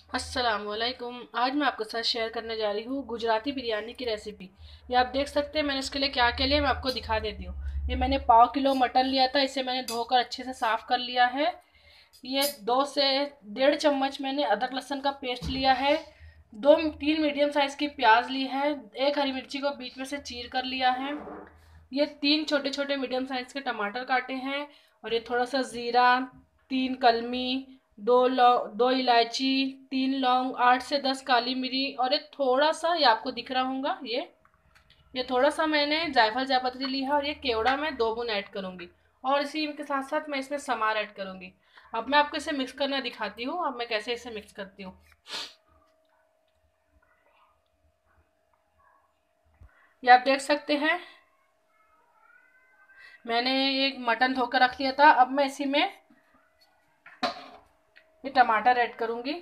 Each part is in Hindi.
अस्सलामुअलैकुम। आज मैं आपके साथ शेयर करने जा रही हूँ गुजराती बिरयानी की रेसिपी। ये आप देख सकते हैं मैंने इसके लिए क्या क्या लिया, मैं आपको दिखा देती हूँ। ये मैंने पाव किलो मटन लिया था, इसे मैंने धोकर अच्छे से साफ़ कर लिया है। ये 2 से 1.5 चम्मच मैंने अदरक लहसुन का पेस्ट लिया है। 2-3 मीडियम साइज़ की प्याज ली है। एक हरी मिर्ची को बीच में से चीर कर लिया है। ये 3 छोटे छोटे मीडियम साइज़ के टमाटर काटे हैं। और ये थोड़ा सा ज़ीरा, 3 कलमी, 2 इलायची, 3 लौंग, 8 से 10 काली मिरी, और ये थोड़ा सा, ये आपको दिख रहा होगा, ये थोड़ा सा मैंने जायफल जापत्री ली है। और ये केवड़ा मैं 2 बूंद ऐड करूंगी। और इसी के साथ साथ मैं इसमें समार ऐड करूंगी। अब मैं आपको इसे मिक्स करना दिखाती हूँ। अब मैं कैसे इसे मिक्स करती हूँ। ये आप देख सकते हैं मैंने एक मटन धोकर रख लिया था। अब मैं इसी में ये टमाटर ऐड करूंगी।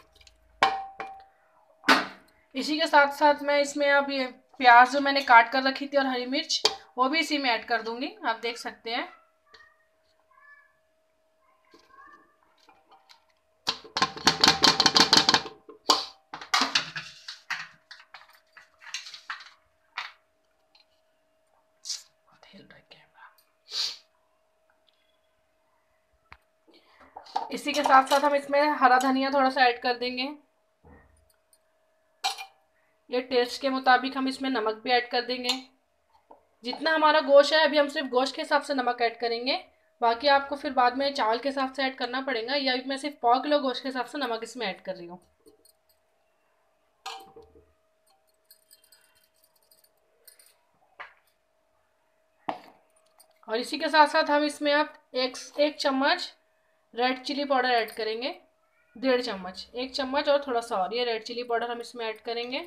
इसी के साथ साथ मैं इसमें अब ये प्याज जो मैंने काट कर रखी थी और हरी मिर्च, वो भी इसी में ऐड कर दूंगी। आप देख सकते हैं। इसी के साथ साथ हम इसमें हरा धनिया थोड़ा सा ऐड कर देंगे। ये टेस्ट के मुताबिक हम इसमें नमक भी ऐड कर देंगे। जितना हमारा गोश्त है, अभी हम सिर्फ गोश्त के हिसाब से नमक ऐड करेंगे। बाकी आपको फिर बाद में चावल के हिसाब से ऐड करना पड़ेगा। या मैं सिर्फ पाव किलो गोश्त के हिसाब से नमक इसमें ऐड कर रही हूँ। और इसी के साथ साथ हम इसमें अब एक चम्मच रेड चिली पाउडर ऐड करेंगे। 1.5 चम्मच, 1 चम्मच और थोड़ा सा, और ये रेड चिली पाउडर हम इसमें ऐड करेंगे।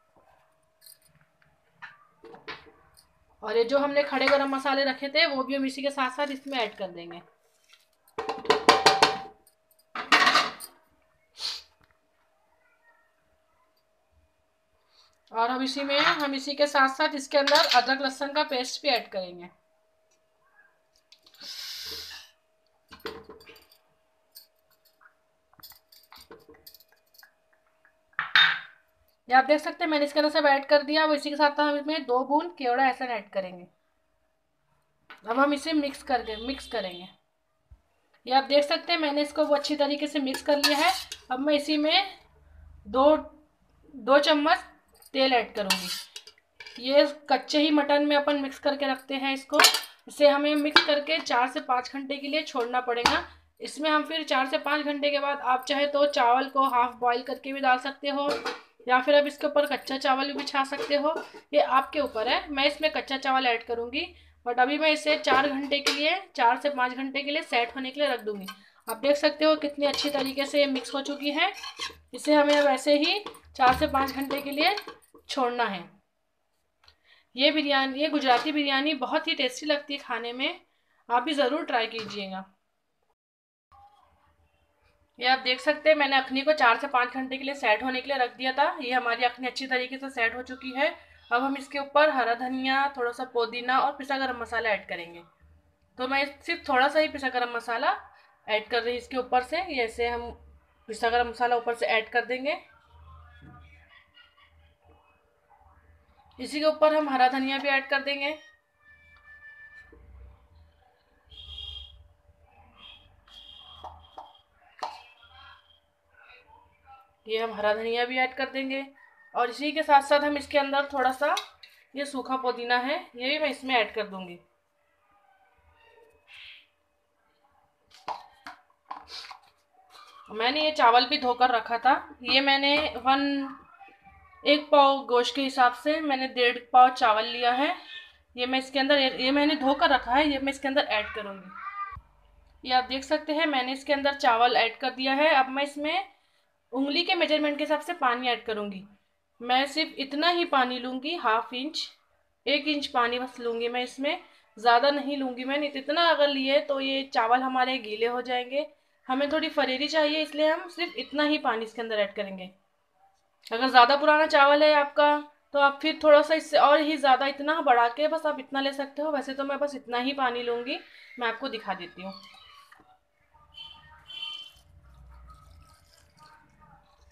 और ये जो हमने खड़े गरम मसाले रखे थे, वो भी हम इसी के साथ साथ इसमें ऐड कर देंगे। और हम इसी के साथ साथ इसके अंदर अदरक लहसुन का पेस्ट भी ऐड करेंगे। ये आप देख सकते हैं मैंने इसके अंदर सब ऐड कर दिया। अब इसी के साथ हम इसमें 2 बूंद केवड़ा ऐसा ऐड करेंगे। अब हम इसे मिक्स करेंगे। ये आप देख सकते हैं मैंने इसको वो अच्छी तरीके से मिक्स कर लिया है। अब मैं इसी में दो 2 चम्मच तेल ऐड करूंगी। ये कच्चे ही मटन में अपन मिक्स करके रखते हैं इसको। इसे हमें मिक्स करके 4 से 5 घंटे के लिए छोड़ना पड़ेगा। इसमें हम फिर 4 से 5 घंटे के बाद आप चाहे तो चावल को हाफ बॉईल करके भी डाल सकते हो, या फिर आप इसके ऊपर कच्चा चावल भी बिछा सकते हो। ये आपके ऊपर है। मैं इसमें कच्चा चावल ऐड करूंगी। बट अभी मैं इसे 4 घंटे के लिए, 4 से 5 घंटे के लिए सेट होने के लिए रख दूंगी। आप देख सकते हो कितनी अच्छी तरीके से मिक्स हो चुकी है। इसे हमें अब ऐसे ही 4 से 5 घंटे के लिए छोड़ना है। ये गुजराती बिरयानी बहुत ही टेस्टी लगती है खाने में। आप भी ज़रूर ट्राई कीजिएगा। ये आप देख सकते हैं मैंने अखनी को 4 से 5 घंटे के लिए सेट होने के लिए रख दिया था। ये हमारी अखनी अच्छी तरीके से सेट हो चुकी है। अब हम इसके ऊपर हरा धनिया, थोड़ा सा पुदीना और पिसा गरम मसाला ऐड करेंगे। तो मैं सिर्फ थोड़ा सा ही पिसा गरम मसाला ऐड कर रही हूँ इसके ऊपर से। ऐसे हम पिसा गरम मसाला ऊपर से ऐड कर देंगे। इसी के ऊपर हम हरा धनिया भी ऐड कर देंगे। ये हम हरा धनिया भी ऐड कर देंगे। और इसी के साथ साथ हम इसके अंदर थोड़ा सा ये सूखा पुदीना है, ये भी मैं इसमें ऐड कर दूंगी। मैंने ये चावल भी धोकर रखा था। ये मैंने 1 पाव गोश्त के हिसाब से मैंने 1.5 पाव चावल लिया है। ये मैं इसके अंदर, ये मैंने धोकर रखा है, ये मैं इसके अंदर ऐड करूंगी। ये आप देख सकते हैं मैंने इसके अंदर चावल ऐड कर दिया है। अब मैं इसमें उंगली के मेजरमेंट के हिसाब से पानी ऐड करूंगी। मैं सिर्फ इतना ही पानी लूंगी, हाफ इंच, 1 इंच पानी बस लूंगी मैं इसमें। ज़्यादा नहीं लूंगी। मैंने इतना अगर लिए तो ये चावल हमारे गीले हो जाएंगे। हमें थोड़ी फरेरी चाहिए, इसलिए हम सिर्फ इतना ही पानी इसके अंदर ऐड करेंगे। अगर ज़्यादा पुराना चावल है आपका, तो आप फिर थोड़ा सा इससे और ही ज़्यादा इतना बढ़ा के बस आप इतना ले सकते हो। वैसे तो मैं बस इतना ही पानी लूंगी। मैं आपको दिखा देती हूँ।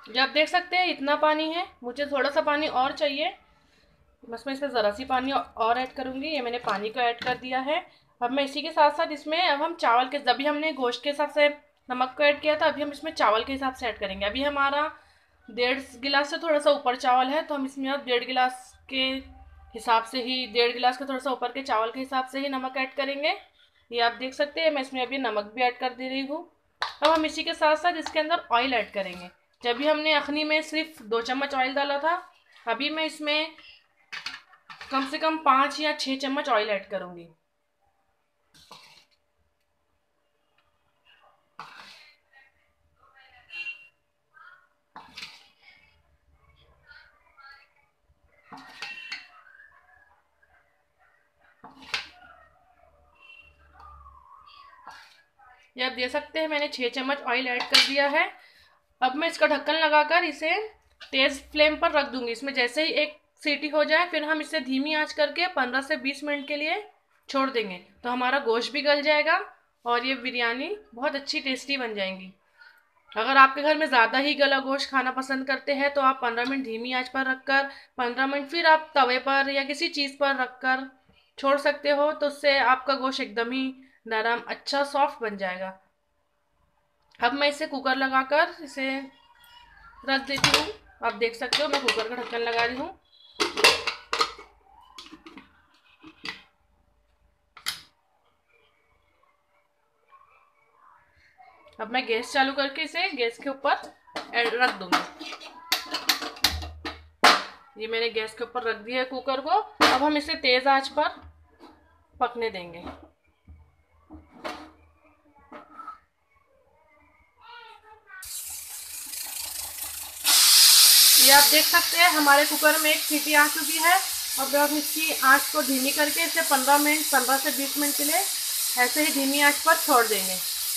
ये आप देख सकते हैं इतना पानी है, मुझे थोड़ा सा पानी और चाहिए, बस मैं इसमें ज़रा सी पानी और ऐड करूँगी। ये मैंने पानी को ऐड कर दिया है। अब मैं इसी के साथ साथ इसमें अब हम चावल के, जब भी हमने गोश्त के हिसाब से नमक को ऐड किया था, अभी हम इसमें चावल के हिसाब से ऐड करेंगे। अभी हमारा 1.5 गिलास से थोड़ा सा ऊपर चावल है, तो हम इसमें अब 1.5 गिलास के हिसाब से ही, 1.5 गिलास के थोड़ा सा ऊपर के चावल के हिसाब से ही नमक ऐड करेंगे। ये आप देख सकते हैं मैं इसमें अभी नमक भी ऐड कर दे रही हूँ। अब हम इसी के साथ साथ इसके अंदर ऑयल ऐड करेंगे। जब भी हमने अखनी में सिर्फ 2 चम्मच ऑयल डाला था, अभी मैं इसमें कम से कम 5 या 6 चम्मच ऑयल ऐड करूंगी। ये आप देख सकते हैं मैंने 6 चम्मच ऑयल ऐड कर दिया है। अब मैं इसका ढक्कन लगाकर इसे तेज फ्लेम पर रख दूंगी। इसमें जैसे ही एक सीटी हो जाए, फिर हम इसे धीमी आंच करके 15 से 20 मिनट के लिए छोड़ देंगे, तो हमारा गोश्त भी गल जाएगा और ये बिरयानी बहुत अच्छी टेस्टी बन जाएंगी। अगर आपके घर में ज़्यादा ही गला गोश्त खाना पसंद करते हैं, तो आप 15 मिनट धीमी आंच पर रखकर 15 मिनट फिर आप तवे पर या किसी चीज़ पर रखकर छोड़ सकते हो, तो उससे आपका गोश्त एकदम ही नरम अच्छा सॉफ्ट बन जाएगा। अब मैं इसे कुकर लगाकर इसे रख देती हूँ। आप देख सकते हो मैं कुकर का ढक्कन लगा रही हूँ। अब मैं गैस चालू करके इसे गैस के ऊपर रख दूंगी। ये मैंने गैस के ऊपर रख दिया है कुकर को। अब हम इसे तेज आंच पर पकने देंगे। ये आप देख सकते हैं हमारे कुकर में एक सीटी आ चुकी है। अब हम इसकी आंच को धीमी करके इसे 15 से 20 मिनट के लिए ऐसे ही धीमी आंच पर छोड़ देंगे।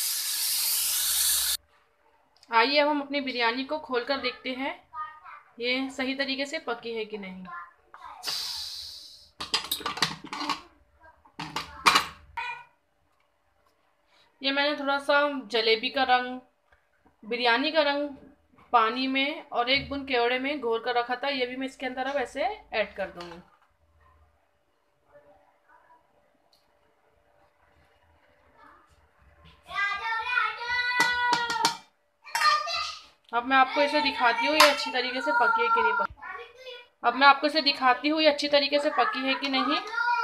आइए अब हम अपनी बिरयानी को खोलकर देखते हैं ये सही तरीके से पकी है कि नहीं। ये मैंने थोड़ा सा जलेबी का रंग, बिरयानी का रंग पानी में और 1 बूंद केवड़े में घोर कर रखा था, ये भी मैं इसके अंदर अब ऐसे ऐड कर दूंगी। अब मैं आपको इसे दिखाती हूँ ये अच्छी तरीके से पकी है कि नहीं पकी। अब मैं आपको इसे दिखाती हूँ ये अच्छी तरीके से पकी है कि नहीं।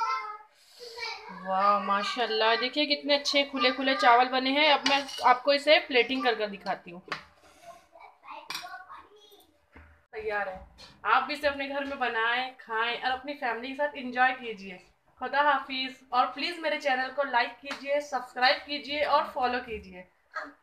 वाह माशाल्लाह, देखिए कितने अच्छे खुले खुले चावल बने हैं। अब मैं आपको इसे प्लेटिंग कर दिखाती हूँ। तैयार है। आप भी इसे अपने घर में बनाएं, खाएं और अपनी फैमिली के साथ एंजॉय कीजिए। खुदा हाफिज। और प्लीज़ मेरे चैनल को लाइक कीजिए, सब्सक्राइब कीजिए और फॉलो कीजिए।